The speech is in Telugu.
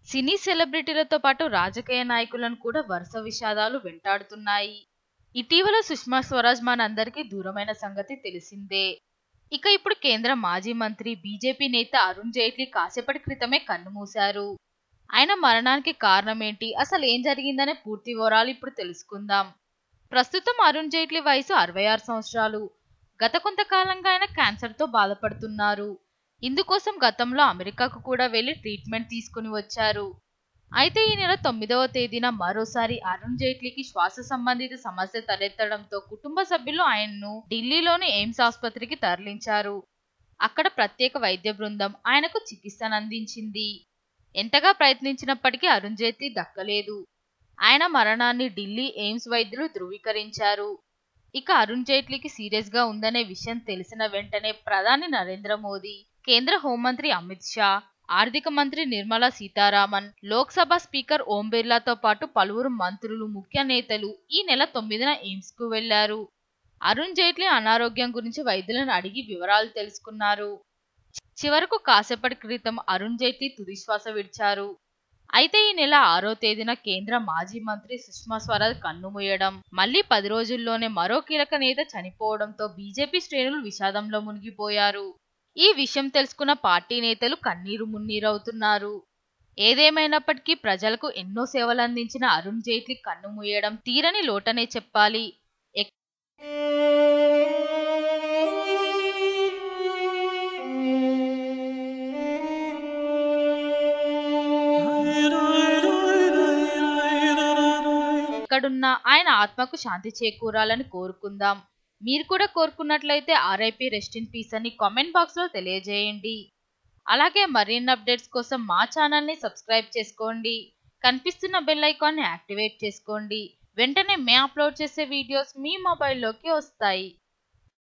సినీ సెలబ్రిటీలతో పాటు రాజకీయ నాయకులను కూడా వరుస విషాదాలు వెంటాడుతున్నాయి. ఇటీవల సుష్మా స్వరాజ్ మనందరికీ దూరమైన సంగతి తెలిసిందే. ఇక ఇప్పుడు కేంద్ర మాజీ మంత్రి బీజేపీ నేత అరుణ్ జైట్లీ కాసేపటి క్రితమే కన్నుమూశారు. ఆయన మరణానికి కారణమేంటి, అసలు ఏం జరిగిందనే పూర్తి వివరాలు ఇప్పుడు తెలుసుకుందాం. ప్రస్తుతం అరుణ్ జైట్లీ వయసు 66 సంవత్సరాలు. గత కొంతకాలంగా ఆయన క్యాన్సర్తో బాధపడుతున్నారు. ఇందుకోసం గతంలో అమెరికాకు కూడా వెళ్లి ట్రీట్మెంట్ తీసుకుని వచ్చారు. అయితే ఈ నెల 9వ తేదీన మరోసారి అరుణ్ జైట్లీకి శ్వాస సంబంధిత సమస్య తలెత్తడంతో కుటుంబ సభ్యులు ఆయన్ను ఢిల్లీలోని ఎయిమ్స్ ఆసుపత్రికి తరలించారు. అక్కడ ప్రత్యేక వైద్య బృందం ఆయనకు చికిత్సనందించింది. ఎంతగా ప్రయత్నించినప్పటికీ అరుణ్ జైట్లీ దక్కలేదు. ఆయన మరణాన్ని ఢిల్లీ ఎయిమ్స్ వైద్యులు ధృవీకరించారు. ఇక అరుణ్ జైట్లీకి సీరియస్ గా ఉందనే విషయం తెలిసిన వెంటనే ప్రధాని నరేంద్ర మోదీ, కేంద్ర హోంమంత్రి అమిత్ షా, ఆర్థిక మంత్రి నిర్మలా సీతారామన్, లోక్సభ స్పీకర్ ఓం బిర్లాతో పాటు పలువురు మంత్రులు, ముఖ్య నేతలు ఈ నెల 9న ఎయిమ్స్ కు వెళ్లారు. అరుణ్ జైట్లీ అనారోగ్యం గురించి వైద్యులను అడిగి వివరాలు తెలుసుకున్నారు. చివరకు కాసేపటి క్రితం అరుణ్ జైట్లీ తుదిశ్వాస విడిచారు. అయితే ఈ నెల 6వ తేదీన కేంద్ర మాజీ మంత్రి సుష్మా స్వరాజ్ కన్నుమూయడం, మళ్లీ 10 రోజుల్లోనే మరో కీలక నేత చనిపోవడంతో బీజేపీ శ్రేణులు విషాదంలో మునిగిపోయారు. ఈ విషయం తెలుసుకున్న పార్టీ నేతలు కన్నీరు మున్నీరవుతున్నారు. ఏదేమైనప్పటికీ ప్రజలకు ఎన్నో సేవలందించిన అరుణ్ జైట్లీ కన్నుమూయడం తీరని లోటనే చెప్పాలి. ఎక్కడున్నా ఆయన ఆత్మకు శాంతి చేకూరాలని కోరుకుందాం. మీరు కూడా కోరుకున్నట్లయితే RIP రెస్ట్ ఇన్ పీస్ అని కామెంట్ బాక్స్ లో తెలియజేయండి. అలాగే మరిన్ని అప్డేట్స్ కోసం మా ఛానల్ ని సబ్స్క్రైబ్ చేసుకోండి. కనిపిస్తున్న బెల్ ఐకాన్ ని యాక్టివేట్ చేసుకోండి. వెంటనే మేము అప్లోడ్ చేసే వీడియోస్ మీ మొబైల్లోకి వస్తాయి.